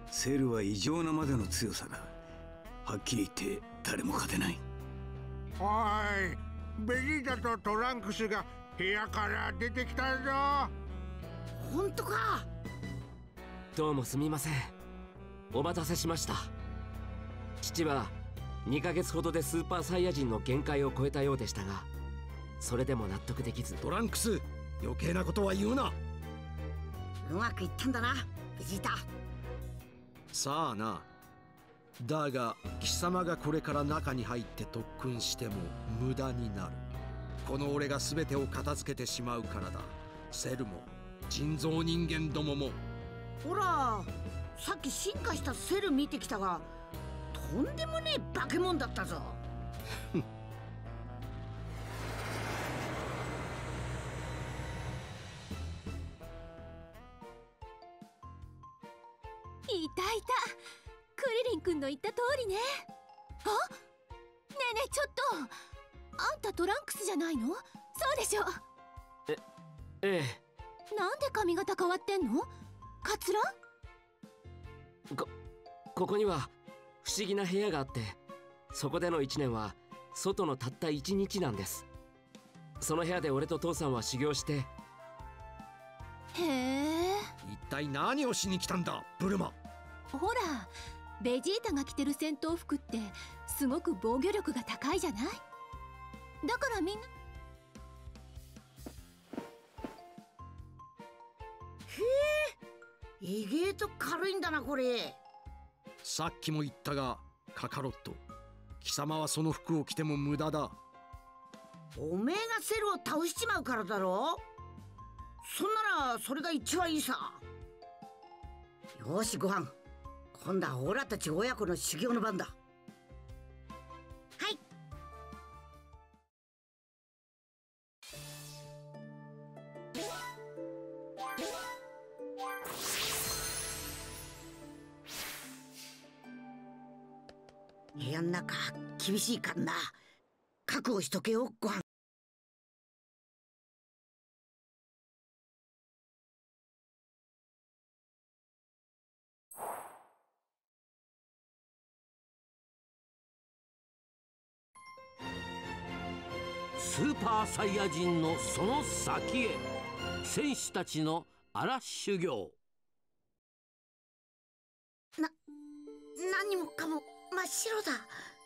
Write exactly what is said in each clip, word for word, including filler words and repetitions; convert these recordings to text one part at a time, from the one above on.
セルは異常なまでの強さだ。はっきり言って誰も勝てない。 おい、ベジータとトランクスが部屋から出てきたぞ。 本当か。 どうもすみません、お待たせしました。父はにかげつほどでスーパーサイヤ人の限界を超えたようでしたが、それでも納得できず。 トランクス、余計なことは言うな。 うまくいったんだなベジータ。 さあな。だが貴様がこれから中に入って特訓しても無駄になる。この俺が全てを片付けてしまうからだ。セルも人造人間どもも。 ほら、さっき進化したセル見てきたが、とんでもねえ化け物だったぞ。 いたいた、クリリン君の言った通りね。あ、ねえねえちょっと、あんたトランクスじゃないの？そうでしょ。 え、ええ。なんで髪型変わってんの？カツラ？ こ、ここには不思議な部屋があって、そこでのいちねんは外のたったいちにちなんです。その部屋で俺と父さんは修行して。 へえ。 一体何をしに来たんだブルマ。 ほら、ベジータが着てる戦闘服ってすごく防御力が高いじゃない。だからみんな。へえ、意外と軽いんだなこれ。 さっきも言ったがカカロット、貴様はその服を着ても無駄だ。 おめえがセルを倒しちまうからだろ。そんならそれが一番いいさ。よしご飯、今度はオラたち親子の修行の番だ。はい。部屋の中厳しいかんな。覚悟しとけよご飯。 スーパーサイヤ人のその先へ、戦士たちの荒修行。 な、何もかも真っ白だ。か、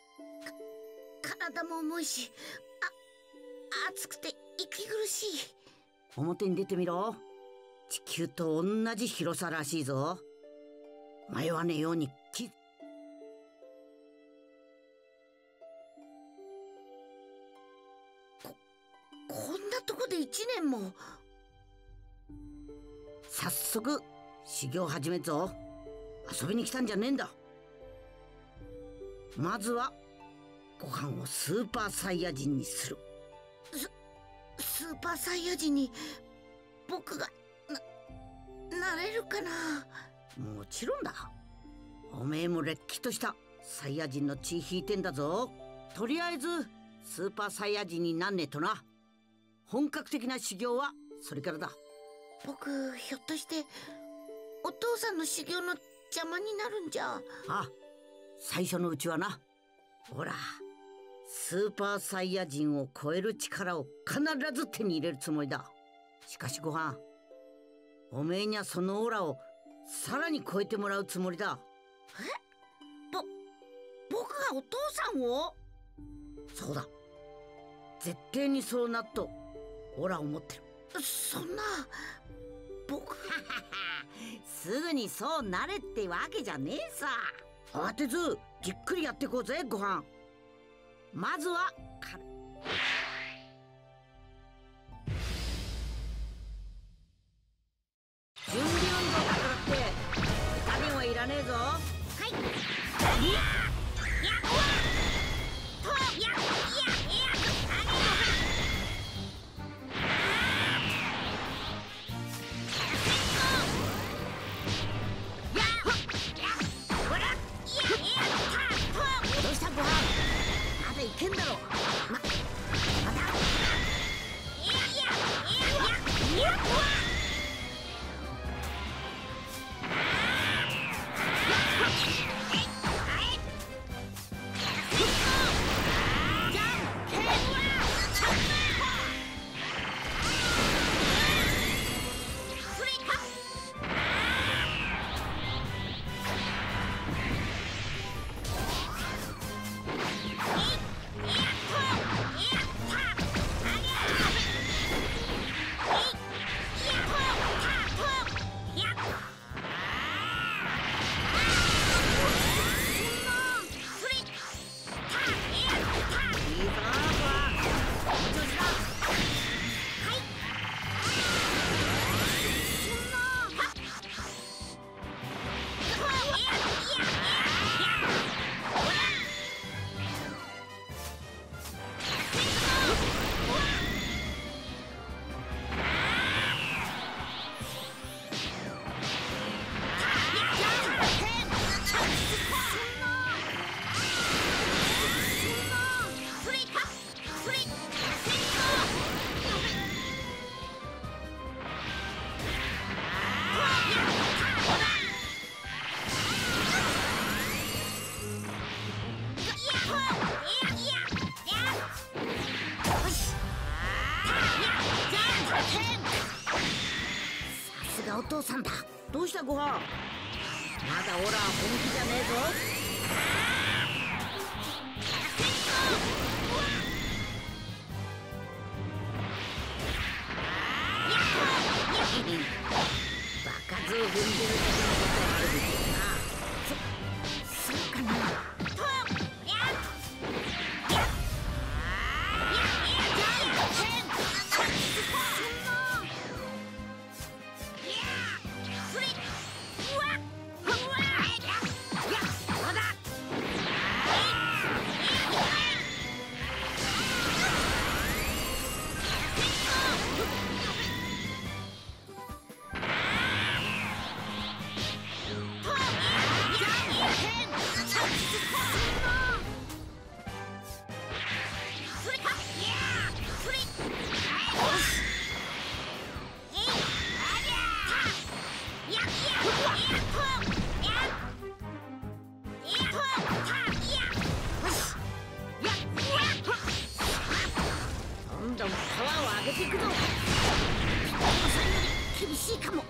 体も重いし、あ、暑くて息苦しい。表に出てみろ。地球と同じ広さらしいぞ。迷わねえようにきこんなとこで一年も。早速修行始めっぞ。遊びに来たんじゃねえんだ。まずはご飯をスーパーサイヤ人にする。ス、スーパーサイヤ人に僕がな、なれるかな。もちろんだ。おめえもれっきとしたサイヤ人の血引いてんだぞ。とりあえずスーパーサイヤ人になんねえとな。本格的な修行はそれからだ。僕ひょっとしてお父さんの修行の邪魔になるんじゃ。ああ、最初のうちはな。ほら、スーパーサイヤ人を超える力を必ず手に入れるつもりだ。しかしご飯、おめえにはそのオーラをさらに超えてもらうつもりだ。え？ぼ、僕がお父さんを？そうだ、絶対にそうなっとオラを持ってる。そんな、僕すぐにそうなれってわけじゃねえさ。慌てずじっくりやっていこうぜご飯。まずはか準備運動だからって痛みはいらねえぞ。はい。いややっとやややどうしたご飯、まだいけんだろ。ま、また。いやいやいやいやいや。やがお父さんだ。どうしたご飯？まだオラ本気じゃねえぞ。場数を踏んでるだけのことはあるべきだな。そそうかな。どんどんパワーを上げていくぞ。お父さんより厳しいかも。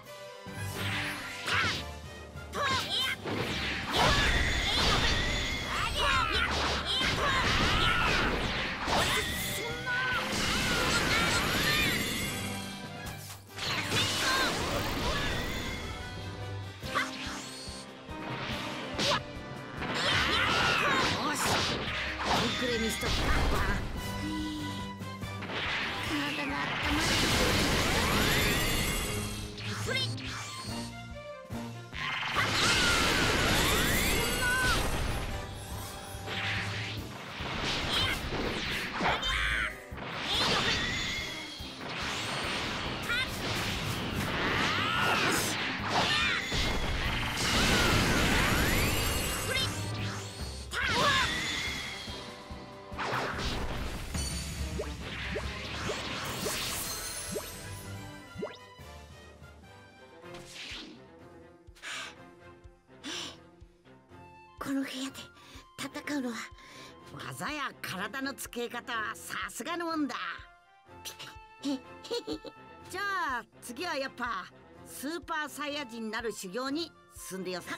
遅れにしとくか。体が温まってくる。この部屋で戦うのは技や体の付け方はさすがのもんだ。じゃあ次はやっぱスーパーサイヤ人になる修行に進んでよさ。はい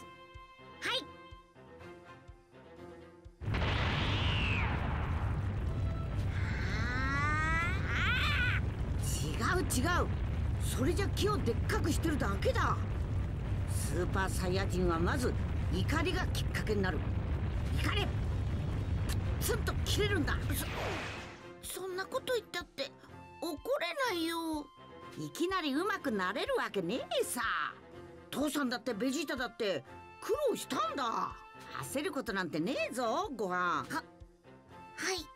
。違う違う、それじゃ木をでっかくしてるだけだ。スーパーサイヤ人はまず怒りがきっかけになる。怒れ、プッツンと切れるんだ。そそんなこと言ったって怒れないよ。いきなりうまくなれるわけねえさ。父さんだってベジータだって苦労したんだ。焦ることなんてねえぞご飯。ははい。